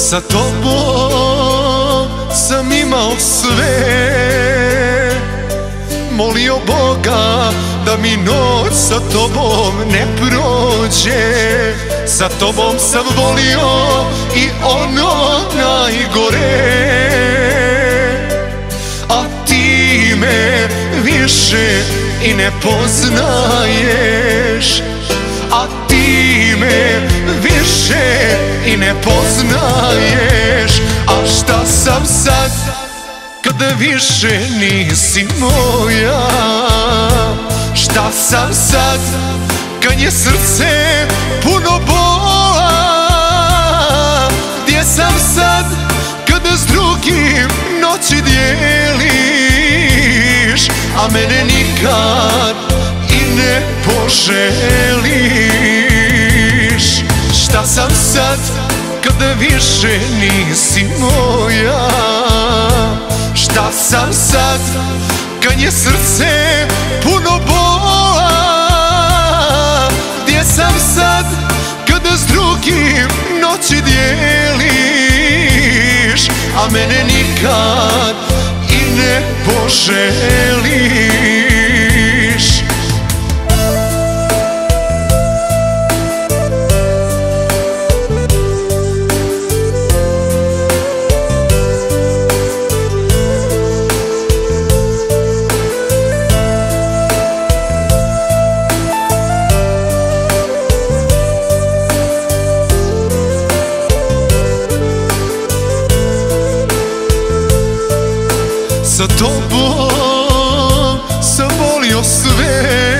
Sa tobom sam imao sve, molio Boga da mi noć sa tobom ne prođe. Sa tobom sam volio i ono najgore, a ti me više i ne poznaješ. A ti me više i ne poznaješ. A šta sam sad kada više nisi moja? Šta sam sad kad je srce puno bola? Gdje sam sad kada s drugim noći dijeliš, a mene nikad i ne poželiš? Šta sam sad kada više nisi moja? Šta sam sad kad je srce puno bola? Gdje sam sad kada s drugim noći dijeliš, a mene nikad i ne poželiš? Sa tobom sam volio sve,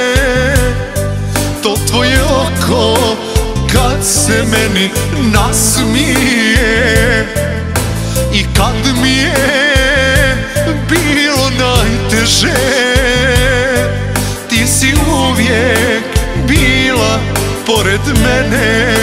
to tvoje oko kad se meni nasmije. I kad mi je bilo najteže, ti si uvijek bila pored mene.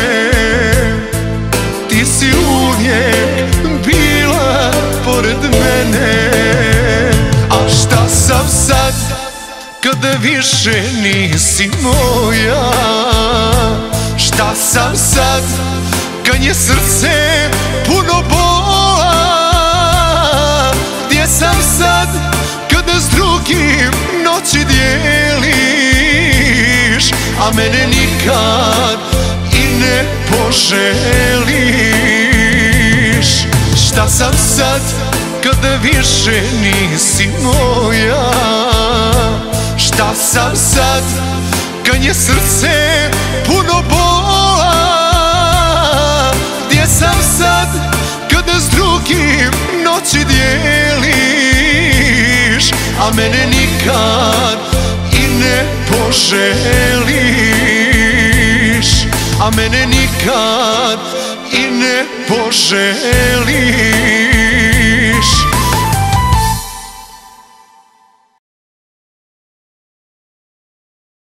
Ti si uvijek bila pored mene. A šta sam sad kada više nisi moja? Šta sam sad kad je srce puno bola? Gdje sam sad kada s drugim noći dijeliš, a mene nikad i ne poželiš? Šta sam sad kada više nisi moja? Šta sam sad kad je srce puno bola? Gdje sam sad kada s drugim noći dijeliš, a mene nikad i ne poželiš? A mene nikad i ne poželiš?